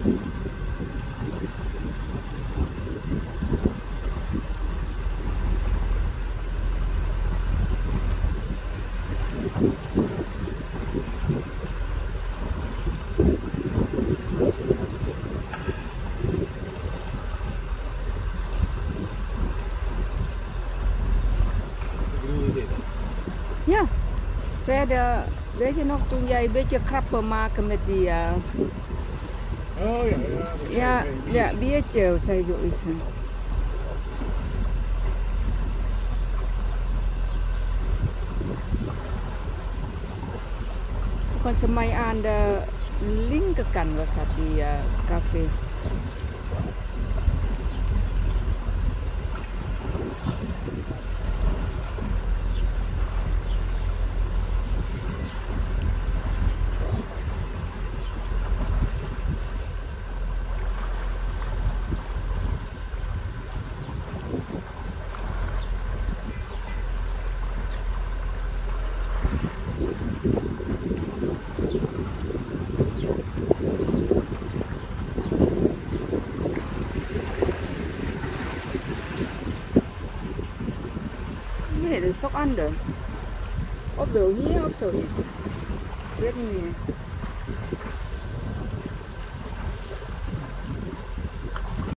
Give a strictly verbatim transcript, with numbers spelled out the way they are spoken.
Ja, verder, weet je nog, toen jij een beetje grappen maken met die... Uh... Oh ja, ja. Ja, ja, biertje, zei Joyce. Volgens mij aan de linkerkant was dat die uh, café. Nee, dat is toch anders. Of wil hier of zoiets. Ik weet niet meer.